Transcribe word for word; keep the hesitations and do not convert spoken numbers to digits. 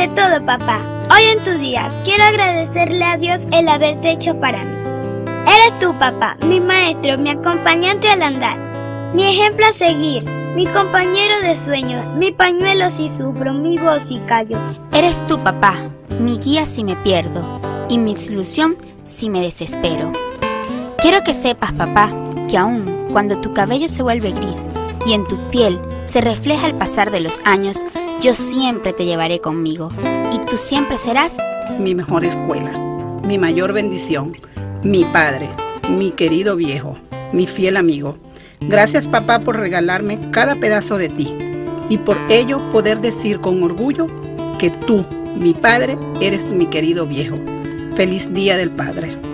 Ante todo, papá, hoy en tu día quiero agradecerle a Dios el haberte hecho para mí. Eres tú, papá, mi maestro, mi acompañante al andar, mi ejemplo a seguir, mi compañero de sueño, mi pañuelo si sufro, mi voz si callo. Eres tú, papá, mi guía si me pierdo y mi solución si me desespero. Quiero que sepas, papá, que aún cuando tu cabello se vuelve gris y en tu piel se refleja el pasar de los años, yo siempre te llevaré conmigo y tú siempre serás mi mejor escuela, mi mayor bendición, mi padre, mi querido viejo, mi fiel amigo. Gracias, papá, por regalarme cada pedazo de ti y por ello poder decir con orgullo que tú, mi padre, eres mi querido viejo. Feliz Día del Padre.